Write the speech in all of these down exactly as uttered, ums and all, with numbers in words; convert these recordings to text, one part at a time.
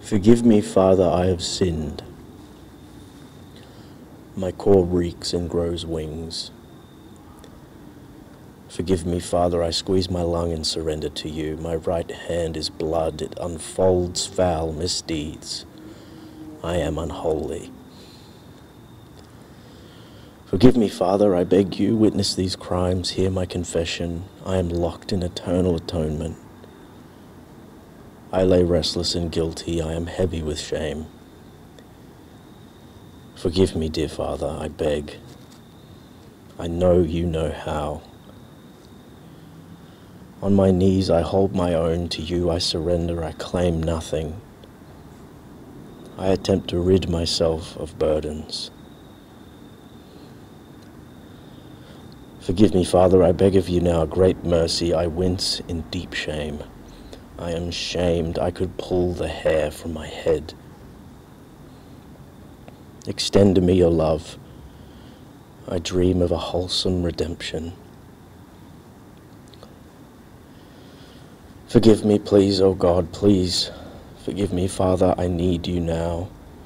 Forgive me, Father, I have sinned. My core reeks and grows wings. Forgive me, Father, I squeeze my lung and surrender to you. My right hand is blood, it unfolds foul misdeeds. I am unholy. Forgive me, Father, I beg you, witness these crimes, hear my confession. I am locked in eternal atonement. I lay restless and guilty, I am heavy with shame. Forgive me, dear Father, I beg. I know you know how. On my knees I hold my own, to you I surrender, I claim nothing. I attempt to rid myself of burdens. Forgive me, Father, I beg of you now, great mercy, I wince in deep shame. I am shamed, I could pull the hair from my head. Extend to me your love. I dream of a wholesome redemption. Forgive me, please, oh God, please. Forgive me, Father, I need you now.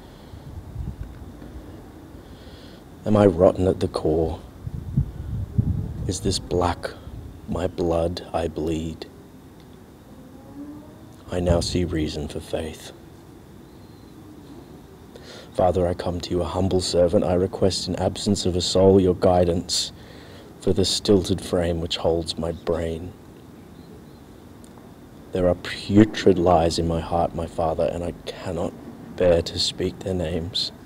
Am I rotten at the core? Is this black my blood I bleed? I now see reason for faith. Father, I come to you a humble servant. I request in absence of a soul your guidance for the stilted frame which holds my brain. There are putrid lies in my heart, my Father, and I cannot bear to speak their names.